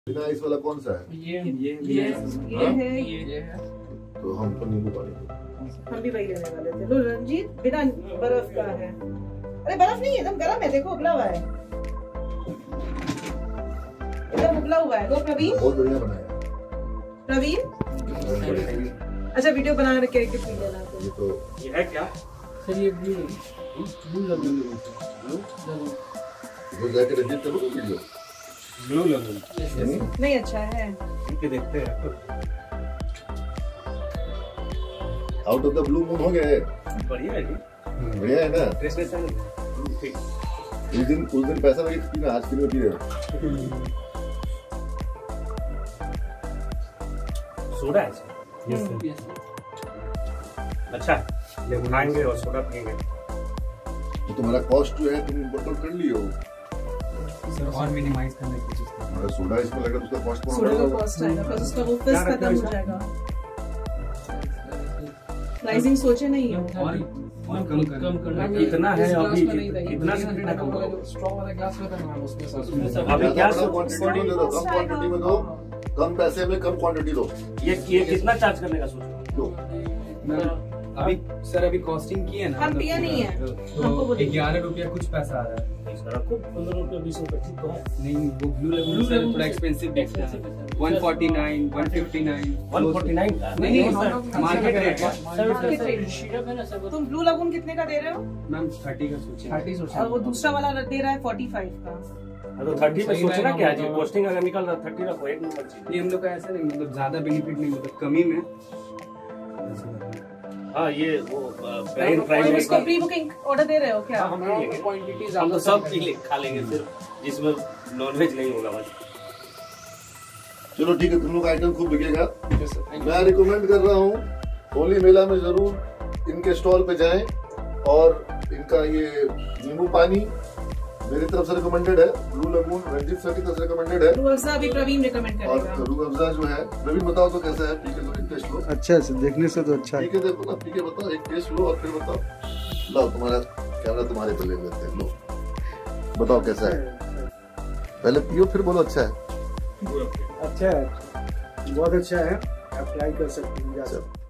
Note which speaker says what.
Speaker 1: बिना आइस वाला कौन सा है?
Speaker 2: ये है।
Speaker 1: तो हम तो नींबू पानी
Speaker 3: हम भी वही लेने वाले थे। लो रंजीत, बिना बर्फ का है। अरे बर्फ नहीं है, एकदम गर्म है। देखो उबला हुआ है, एकदम उबला हुआ है। लो प्रवीण,
Speaker 1: बहुत बढ़िया बनाया
Speaker 3: प्रवीण। अच्छा वीडियो बना के पी लेना।
Speaker 1: ये तो
Speaker 2: ये है क्या सर? ये ब्लू लेमन
Speaker 1: वो जाके रंजीत करो वीडियो।
Speaker 2: ब्लू लेमन
Speaker 3: नहीं अच्छा है।
Speaker 2: देखते हैं।
Speaker 1: Out of the blue moon हो गया है।
Speaker 2: बढ़िया है जी,
Speaker 1: बढ़िया है ना।
Speaker 2: टेस्ट कैसा है? ठीक।
Speaker 1: उस दिन पैसा लगे पीना, आज किलो पी रहे हो।
Speaker 2: सोडा है यस अच्छा है। लेमन आएंगे और सोडा पिएंगे।
Speaker 1: तो तुम्हारा कॉस्ट जो है तुम बोतल कर लियो
Speaker 4: सर, और मिनिमाइज करने की कोशिश करें।
Speaker 1: हमारा सोडा इसमें लगा तो उसका कॉस्ट
Speaker 3: सोडा का कॉस्ट आएगा, फिर उसका वो फिस खत्म हो जाएगा। प्राइसिंग सोचे नहीं है।
Speaker 4: और कम करना
Speaker 2: कितना है अभी? कितना से कितना कम करोगे?
Speaker 4: स्ट्रॉ वाला ग्लास में करना है उसमें सर।
Speaker 2: अभी क्या
Speaker 1: क्वांटिटी में दो, कम क्वांटिटी में दो, कम पैसे में कम क्वांटिटी दो।
Speaker 2: ये कितना चार्ज करने का सोच रहे हो?
Speaker 4: अभी सर अभी कॉस्टिंग की है ना,
Speaker 3: हम पिया नहीं है। हमको
Speaker 4: तो 11 रुपया कुछ पैसा आ रहा है।
Speaker 2: रखो 15 रुपये 20 रुपये ठीक तो है।
Speaker 4: नहीं वो ब्लू लेमन सर थोड़ा एक्सपेंसिव बिकता है। 149 159
Speaker 2: 149 का
Speaker 4: नहीं मार्केट रेट है।
Speaker 3: तुम ब्लू लगून कितने का दे रहे हो?
Speaker 4: मैम 30 का सोचिए। 30
Speaker 3: और वो दूसरा वाला दे रहा है 45 का।
Speaker 2: तो 30 पे सोचना क्या है जी? पोस्टिंग अगर निकल रहा 30 रखो, एक नंबर चीज।
Speaker 4: ये हम लोग का ऐसा नहीं, मतलब ज्यादा बेनिफिट नहीं, मतलब कमी में।
Speaker 2: हाँ ये वो प्राइम
Speaker 3: इसको प्री बुकिंग ऑर्डर दे रहे हो क्या?
Speaker 2: हम क्वांटिटीज हम तो सब खा लेंगे, सिर्फ जिसमें नॉनवेज नहीं होगा बस।
Speaker 1: चलो ठीक है, तुम लोग आइटम खूब बिकेगा। मैं रिकमेंड कर रहा हूँ होली मेला में जरूर इनके स्टॉल पे जाएं, और इनका ये नींबू पानी मेरी तरफ से रिकमेंडेड है, ब्लू लगून रंजीत सर की तरफ से रिकमेंडेड है,
Speaker 3: रूह अफ़ज़ा भी प्रवीण रिकमेंड
Speaker 1: और
Speaker 3: करेगा।
Speaker 1: रूह अफ़ज़ा जो है प्रवीण बताओ तो कैसा है? पी के तो एक टेस्ट लो।
Speaker 5: अच्छा है, देखने से तो अच्छा है।
Speaker 1: पी के देखो ना, पी के बताओ, एक टेस्ट लो और फिर बताओ। लो तुम्हारा कैमरा तुम्हारे पे ले लेते हैं, लो बताओ कैसा है। पहले पियो फिर बोलो अच्छा है।
Speaker 5: अच्छा है, बहुत अच्छा है, आप ट्राई कर सकते हैं।